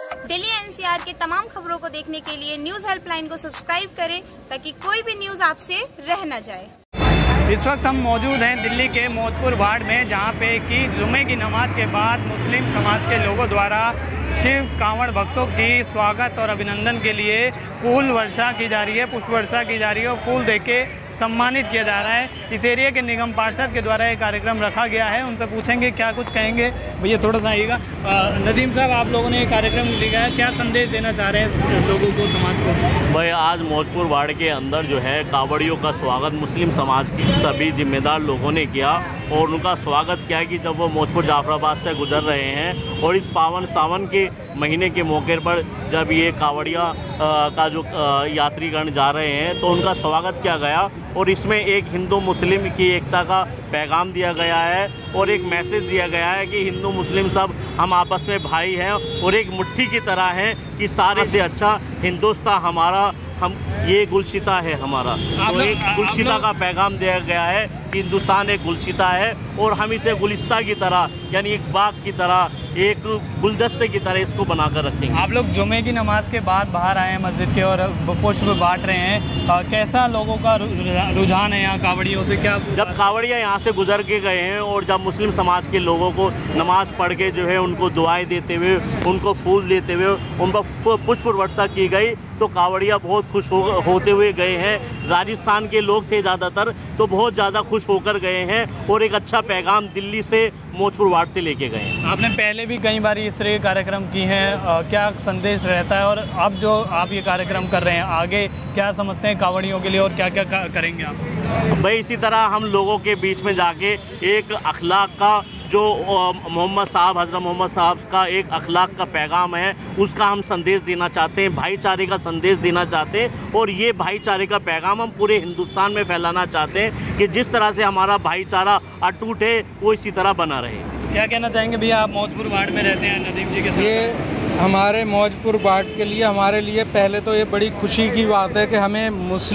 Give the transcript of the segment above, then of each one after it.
Delhi NCR के तमाम खबरों को देखने के लिए न्यूज़ हेल्पलाइन को सब्सक्राइब करें ताकि कोई भी न्यूज़ आपसे रह न जाए। इस वक्त हम मौजूद हैं दिल्ली के मोहतपुर वार्ड में, जहां पे कि जुमे की नमाज के बाद मुस्लिम समाज के लोगों द्वारा शिव कांवड़ भक्तों की स्वागत और अभिनंदन के लिए फूल वर्षा की जा रही है, पुष्प वर्षा की जा रही है और फूल देके सम्मानित किया जा रहा है। इस एरिया के निगम पार्षद के द्वारा ये कार्यक्रम रखा गया है, उनसे पूछेंगे क्या कुछ कहेंगे। भैया थोड़ा सा आइएगा। नदीम साहब, आप लोगों ने ये कार्यक्रम लिखा है, क्या संदेश देना चाह रहे हैं लोगों को, समाज को? भाई आज मौजपुर वार्ड के अंदर जो है कावड़ियों का स्वागत मुस्लिम समाज के सभी जिम्मेदार लोगों ने किया और उनका स्वागत किया कि जब वो मौजपुर जाफराबाद से गुजर रहे हैं और इस पावन सावन के महीने के मौके पर जब ये कावड़िया का जो यात्रीगण जा रहे हैं तो उनका स्वागत किया गया और इसमें एक हिंदू मुस्लिम की एकता का पैगाम दिया गया है और एक मैसेज दिया गया है कि हिंदू मुस्लिम सब हम आपस में भाई हैं और एक मुट्ठी की तरह हैं कि सारे से अच्छा हिंदुस्तान हमारा, हम ये गुलशिता है हमारा। तो एक गुलशिता का पैगाम दिया गया है कि हिंदुस्तान एक गुलशिता है और हम इसे गुलिस्ता की तरह यानी एक बाग की तरह, एक गुलदस्ते की तरह इसको बनाकर रखेंगे। आप लोग जुमे की नमाज के बाद बाहर आए हैं मस्जिद के और पुष्प बांट रहे हैं, कैसा लोगों का रुझान है यहाँ कावड़ियों से? क्या जब कावड़िया यहाँ से गुजर के गए हैं और जब मुस्लिम समाज के लोगों को नमाज पढ़ के जो है उनको दुआएं देते हुए, उनको फूल देते हुए उन पर पुष्प वर्षा की गई तो कावड़िया बहुत खुश होते हुए गए हैं। राजस्थान के लोग थे ज़्यादातर, तो बहुत ज़्यादा खुश होकर गए हैं और एक अच्छा पैगाम दिल्ली से मौजपुर वार्ड से लेके गए हैं। आपने पहले भी कई बार इस तरह के कार्यक्रम किए हैं, क्या संदेश रहता है? और अब जो आप ये कार्यक्रम कर रहे हैं, आगे क्या समझते हैं कावड़ियों के लिए और क्या क्या करेंगे आप? भाई इसी तरह हम लोगों के बीच में जाके एक अखलाक का जो मोहम्मद साहब, हज़रत मोहम्मद साहब का एक अखलाक का पैगाम है, उसका हम संदेश देना चाहते हैं, भाईचारे का संदेश देना चाहते हैं और ये भाईचारे का पैगाम हम पूरे हिंदुस्तान में फैलाना चाहते हैं कि जिस तरह से हमारा भाईचारा अटूट है वो इसी तरह बना रहे। क्या कहना चाहेंगे भैया? आप मौजपुर वार्ड में रहते हैं नदीम जी के साथ। ये हमारे मौजपुर वार्ड के लिए, हमारे लिए पहले तो ये बड़ी खुशी की बात है कि हमें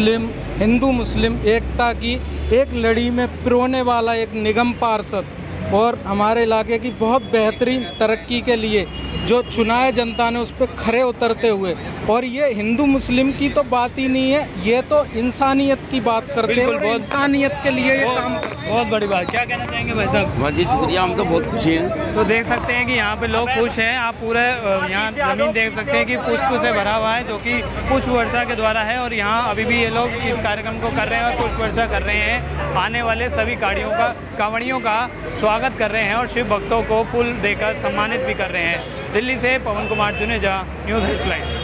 हिंदू मुस्लिम एकता की एक लड़ी में पिरोने वाला एक निगम पार्षद और हमारे इलाके की बहुत बेहतरीन तरक्की के लिए जो चुनाए जनता ने उस पर खरे उतरते हुए, और ये हिंदू मुस्लिम की तो बात ही नहीं है, ये तो इंसानियत की बात करते हैं और इंसानियत के लिए ये काम बहुत बड़ी बात। क्या कहना चाहेंगे भाई साहब? बहुत जी शुक्रिया, हम तो बहुत खुशी हैं। तो देख सकते हैं कि यहाँ पे लोग खुश हैं। आप पूरे यहाँ ज़मीन देख सकते हैं कि पुष्प से भरा हुआ है, जो कि पुष्प वर्षा के द्वारा है और यहाँ अभी भी ये लोग इस कार्यक्रम को कर रहे हैं और पुष्प वर्षा कर रहे हैं। आने वाले सभी कावड़ियों का स्वागत कर रहे हैं और शिव भक्तों को फूल देकर सम्मानित भी कर रहे हैं। दिल्ली से पवन कुमार जुनेजा, न्यूज़ हेल्पलाइन।